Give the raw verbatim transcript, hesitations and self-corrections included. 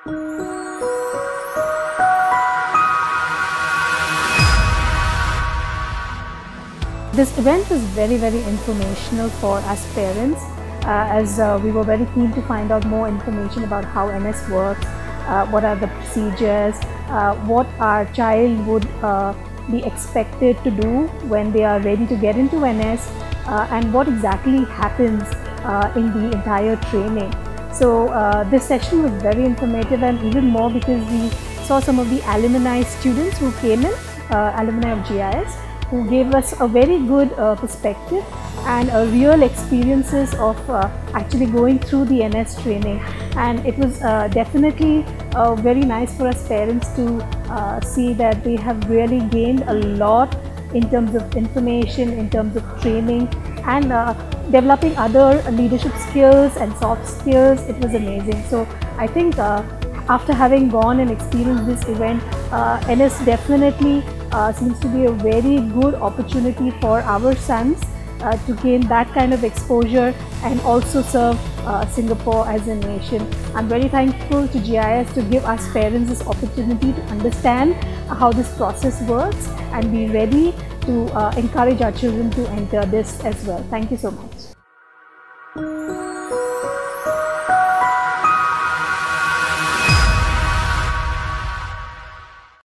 This event was very, very informational for us parents, uh, as uh, we were very keen to find out more information about how N S works, uh, what are the procedures, uh, what our child would uh, be expected to do when they are ready to get into N S, uh, and what exactly happens uh, in the entire training. So uh, this session was very informative, and even more because we saw some of the alumni students who came in, uh, alumni of G I S, who gave us a very good uh, perspective and uh, real experiences of uh, actually going through the N S training. And it was uh, definitely uh, very nice for us parents to uh, see that they have really gained a lot in terms of information, in terms of training, and uh, developing other leadership skills and soft skills. It was amazing. So I think uh, after having gone and experienced this event, uh, N S definitely Uh, seems to be a very good opportunity for our sons uh, to gain that kind of exposure and also serve uh, Singapore as a nation. I'm very thankful to G I S to give us parents this opportunity to understand how this process works and be ready to uh, encourage our children to enter this as well. Thank you so much.